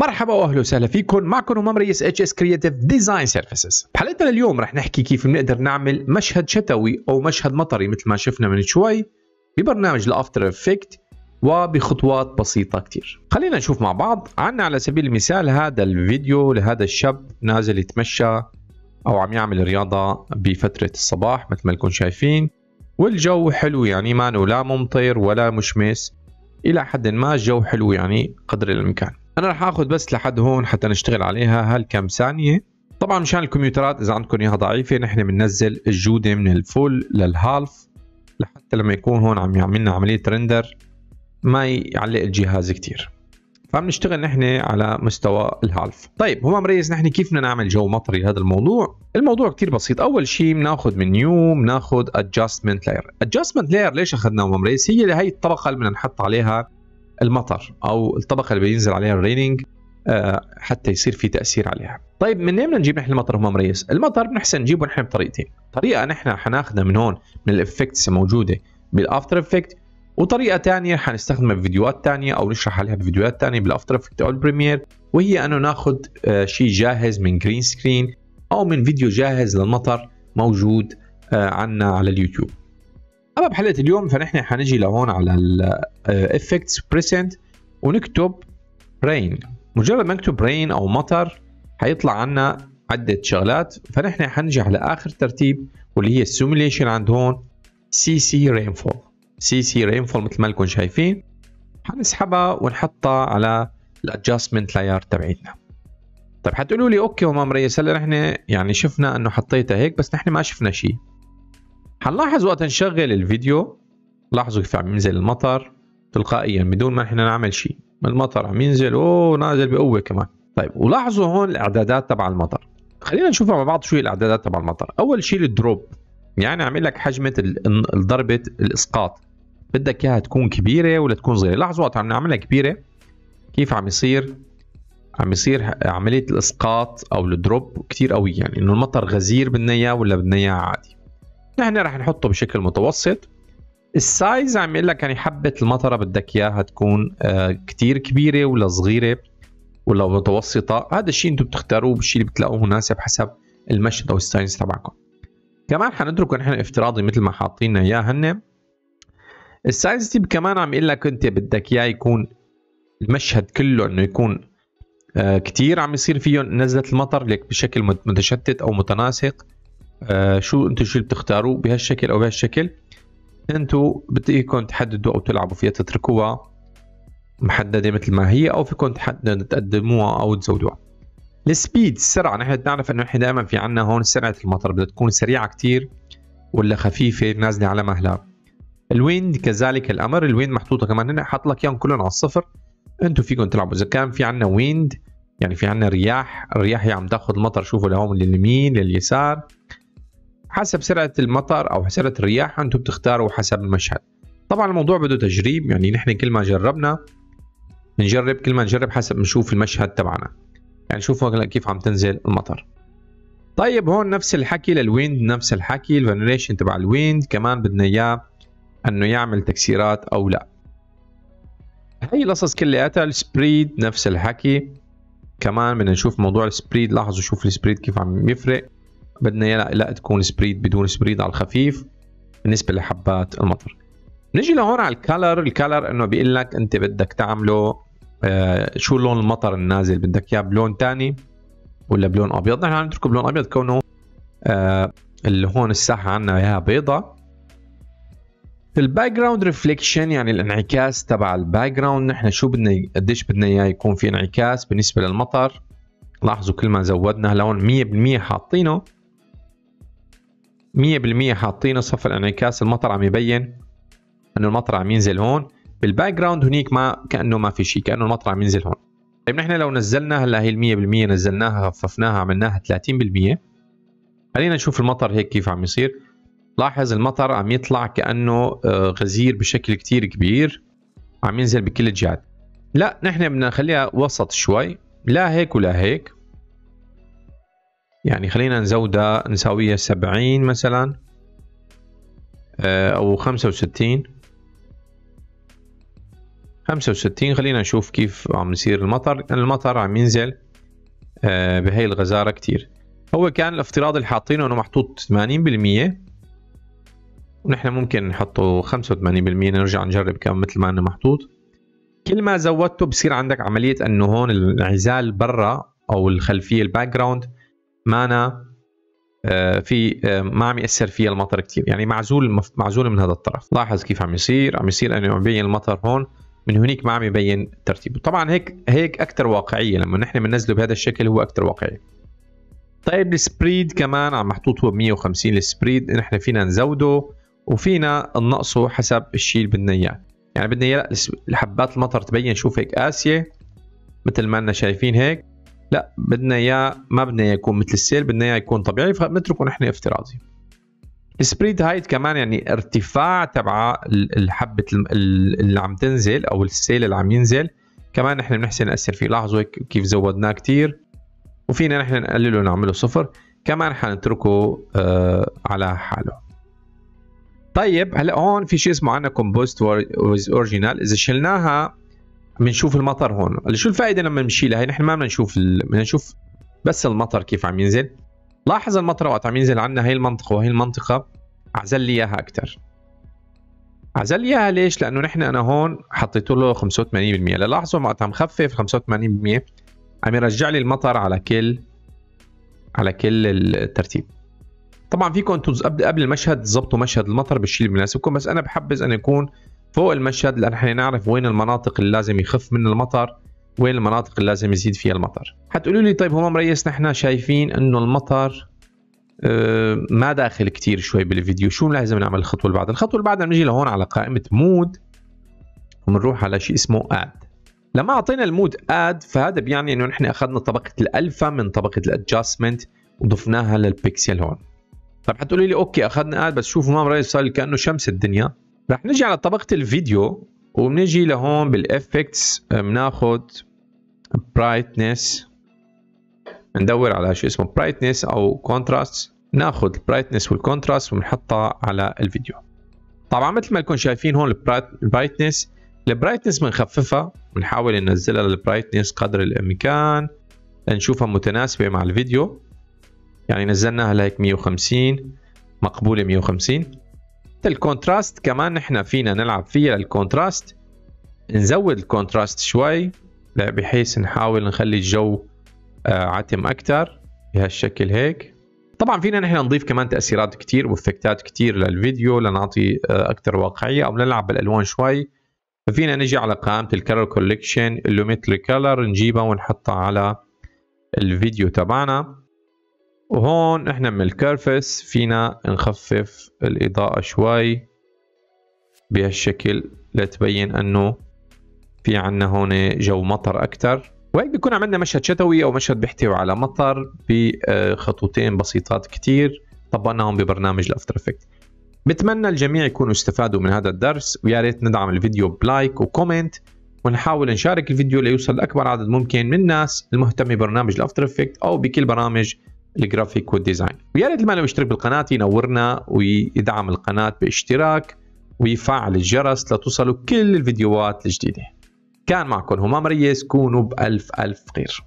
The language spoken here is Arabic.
مرحبا واهلا وسهلا فيكم. معكم همام رئيس HS Creative Design Services. بحلقتنا اليوم رح نحكي كيف بنقدر نعمل مشهد شتوي او مشهد مطري مثل ما شفنا من شوي ببرنامج الافتر افكت وبخطوات بسيطة كتير. خلينا نشوف مع بعض. عنا على سبيل المثال هذا الفيديو لهذا الشاب نازل يتمشى او عم يعمل رياضة بفترة الصباح مثل ما لكم شايفين، والجو حلو يعني ما لا ممطر ولا مشمس، الى حد ما الجو حلو يعني قدر الامكان. انا رح اخذ بس لحد هون حتى نشتغل عليها هالكم ثانيه. طبعا مشان الكمبيوترات اذا عندكم اياها ضعيفه نحن بننزل الجوده من الفول للهالف لحتى لما يكون هون عم يعملنا عمليه رندر ما يعلق الجهاز كثير، فبنشتغل نحن على مستوى الهالف. طيب همام ريس، نحن كيف بدنا نعمل جو مطري هذا الموضوع؟ الموضوع كثير بسيط. اول شيء بناخذ من نيو بناخذ ادجستمنت لاير. ادجستمنت لاير ليش اخذناه همام ريس؟ هي الطبقه اللي بدنا نحط عليها المطر او الطبقه اللي بينزل عليها الريننج حتى يصير في تاثير عليها. طيب من وين بدنا نجيب نحن المطر همام ريس؟ المطر بنحسن نجيبه نحن بطريقتين. طريقه نحن حناخذها من هون من الافكتس الموجوده بالافتر افكت، وطريقه ثانيه حنستخدمها بفيديوهات ثانيه او نشرح عليها بفيديوهات ثانيه بالافتر افكت او البريمير، وهي انه ناخذ شيء جاهز من جرين سكرين او من فيديو جاهز للمطر موجود عنا على اليوتيوب. اما بحلقه اليوم فنحن حنجي لهون على الافكتس بريسنت ونكتب رين. مجرد ما نكتب رين او مطر حيطلع عنا عده شغلات، فنحن حنجي على اخر ترتيب واللي هي السيموليشن عند هون CC رينفول. CC رينفول مثل ما لكم شايفين حنسحبها ونحطها على الادجستمنت لاير تبعتنا. طيب حتقولوا لي اوكي همام ريس، هلا نحن يعني شفنا انه حطيتها هيك بس نحن ما شفنا شيء. حنلاحظ وقت نشغل الفيديو، لاحظوا كيف عم ينزل المطر تلقائيا بدون ما نحن نعمل شيء. المطر عم ينزل نازل بقوه كمان. طيب ولاحظوا هون الاعدادات تبع المطر. خلينا نشوفها مع بعض شو هي الاعدادات تبع المطر. اول شيء الدروب، يعني عامل لك حجمه ضربه الاسقاط، بدك اياها تكون كبيره ولا تكون صغيره. لاحظوا وقت عم نعملها كبيره كيف عم يصير عمليه الاسقاط او الدروب كثير قوي، يعني انه المطر غزير بدنا اياه ولا بدنا اياه عادي. نحن رح نحطه بشكل متوسط. السايز عم يقول لك يعني حبه المطره بدك اياها تكون كثير كبيره ولا صغيره ولا متوسطه. هذا الشيء انتم بتختاروه بالشيء اللي بتلاقوه مناسب حسب المشهد او السايز تبعكم. كمان حنتركه نحن افتراضي مثل ما حاطين اياه هن. السايز تيب كمان عم يقول لك انت بدك اياه يكون المشهد كله انه يكون كثير عم يصير فيه نزله المطر لك بشكل متشتت او متناسق. شو انتم شو بتختاروا بهالشكل او بهالشكل، انتم بدكم تحددوا او تلعبوا فيها، تتركوها محدده مثل ما هي او فيكم تقدموها او تزودوها. السبيد، السرعه، نحن بنعرف انه نحن دائما في عندنا هون سرعه المطر بدها تكون سريعه كثير ولا خفيفه نازله على مهلها. الويند كذلك الامر، الويند محطوطه كمان هنا حاط لك اياهم كلهم على الصفر. انتم فيكم تلعبوا اذا كان في عندنا ويند يعني في عندنا رياح، الرياح هي عم تاخذ المطر، شوفوا لهون لليمين لليسار حسب سرعه المطر او سرعه الرياح انتم بتختاروا حسب المشهد. طبعا الموضوع بده تجريب، يعني نحن كل ما جربنا بنجرب، كل ما نجرب حسب نشوف المشهد تبعنا. يعني شوفوا كيف عم تنزل المطر. طيب هون نفس الحكي للويند، نفس الحكي الفانيليشن تبع الويند كمان بدنا اياه انه يعمل تكسيرات او لا. هي القصص كلياتها. السبريد نفس الحكي كمان بدنا نشوف موضوع السبريد. لاحظوا شوف السبريد كيف عم يفرق، بدنا اياه لا تكون سبريد بدون سبريد على الخفيف بالنسبه لحبات المطر. نجي لهون على الكالر. الكالر انه بيقول لك انت بدك تعمله شو لون المطر النازل، بدك اياه بلون ثاني ولا بلون ابيض. نحن حنتركه بلون ابيض كونه اللي هون الساحه عندنا اياها بيضاء. الباك جراوند ريفليكشن يعني الانعكاس تبع الباك جراوند، نحن شو بدنا قديش بدنا اياه يكون في انعكاس بالنسبه للمطر. لاحظوا كل ما زودنا لون 100% حاطينه 100% حاطينه صف الانعكاس، المطر عم يبين انه المطر عم ينزل هون. بالباك جراوند هنيك ما كانه ما في شيء، كانه المطر عم ينزل هون. طيب نحن لو نزلنا هلا هي 100% نزلناها خففناها عملناها 30%. خلينا نشوف المطر هيك كيف عم يصير. لاحظ المطر عم يطلع كأنه غزير بشكل كتير كبير عم ينزل بكل الجهات. لا نحن بدنا نخليها وسط شوي، لا هيك ولا هيك. يعني خلينا نزودها نساويها 70 مثلا او 65. 65. خلينا نشوف كيف عم يصير المطر. المطر عم ينزل بهي الغزارة كتير. هو كان الافتراض اللي حاطينه انه محطوط 80%، ونحن ممكن نحطه 85%، نرجع نجرب كم مثل ما انه محطوط. كل ما زودته بصير عندك عملية انه هون الانعزال برا او الخلفية الباك جراوند ما عم يأثر فيها المطر كتير، يعني معزول من هذا الطرف. لاحظ كيف عم يصير انه عم يبين المطر هون، من هنيك ما عم يبين ترتيبه. طبعا هيك اكثر واقعية، لما نحن بننزله بهذا الشكل هو اكثر واقعي. طيب السبريد كمان عم محطوط هو ب 150. السبريد نحن فينا نزوده وفينا ننقصه حسب الشيء اللي بدنا اياه. يعني بدنا اياه الحبات المطر تبين، شوف هيك قاسية مثل ما لنا شايفين هيك، لا بدنا اياه ما بدنا اياه يكون مثل السيل، بدنا اياه يكون طبيعي، فبنتركه نحن افتراضي. السبريد هايت كمان يعني ارتفاع تبع الحبة اللي عم تنزل او السيل اللي عم ينزل، كمان نحن بنحسن نأثر فيه. لاحظوا هيك كيف زودناه كتير، وفينا نحن نقلله ونعمله 0. كمان حنتركه على حاله. طيب هلا هون في شيء اسمه عندنا كومبوست ويز اوريجينال. اذا شلناها بنشوف المطر هون. هلا شو الفائده لما نشيلها؟ هي نحن ما بدنا نشوف بس المطر كيف عم ينزل. لاحظ المطر وقت عم ينزل عندنا هي المنطقه وهي المنطقه عزل لي اياها اكثر. عزل لي اياها ليش؟ لانه نحن انا هون حطيت له 85%. لاحظوا وقت عم خفف 85% عم يرجع لي المطر على كل الترتيب. طبعا فيكم انتم قبل المشهد تظبطوا مشهد المطر بالشيء اللي بيناسبكم، بس انا بحبذ انه يكون فوق المشهد، لان احنا نعرف وين المناطق اللي لازم يخف من المطر، وين المناطق اللي لازم يزيد فيها المطر. حتقولوا لي طيب همام ريس نحن شايفين انه المطر ما داخل كتير شوي بالفيديو، شو لازم نعمل الخطوه اللي بعدها؟ الخطوه اللي بعدها بنجي لهون على قائمه مود وبنروح على شيء اسمه اد. لما اعطينا المود اد فهذا بيعني انه نحن اخذنا طبقه الالفا من طبقه الادجستمنت وضفناها للبيكسل هون. طيب حتقولي لي اوكي اخذنا اد، بس شوفوا همام ريس صار كانه شمس الدنيا. رح نجي على طبقه الفيديو وبنجي لهون بالافكتس، بناخذ برايتنس، ندور على شيء اسمه برايتنس او كونتراست، ناخذ البرايتنس والكونتراست وبنحطها على الفيديو. طبعا مثل ما لكم شايفين هون البرايتنس بنخففها، بنحاول ننزلها للبرايتنس قدر الامكان لنشوفها متناسبه مع الفيديو. يعني نزلناها لهيك 150 مقبوله 150. الكونتراست كمان نحن فينا نلعب فيها للكونتراست، نزود الكونتراست شوي بحيث نحاول نخلي الجو عتم اكثر بهالشكل هيك. طبعا فينا نحن نضيف كمان تاثيرات كثير وافكتات كثير للفيديو لنعطي اكثر واقعيه او نلعب بالالوان شوي. ففينا نجي على قائمه الكلر كولكشن اللومتري كلر، نجيبها ونحطها على الفيديو تبعنا. وهون احنا من الكيرفس فينا نخفف الاضاءه شوي بهالشكل لتبين انه في عنا هون جو مطر اكثر. وهيك بيكون عملنا مشهد شتوي او مشهد بيحتوي على مطر بخطوتين بسيطات كتير طبقناهم ببرنامج الافتر افكت. بتمنى الجميع يكونوا استفادوا من هذا الدرس، ويا ريت ندعم الفيديو بلايك وكومنت، ونحاول نشارك الفيديو ليوصل لاكبر عدد ممكن من الناس المهتمه ببرنامج الافتر افكت او بكل برامج الجرافيك والديزاين. ويا ريت اللي يشترك بالقناه ينورنا ويدعم القناه باشتراك ويفعل الجرس لتوصلوا كل الفيديوهات الجديده. كان معكم همام ريس، كونوا بألف خير.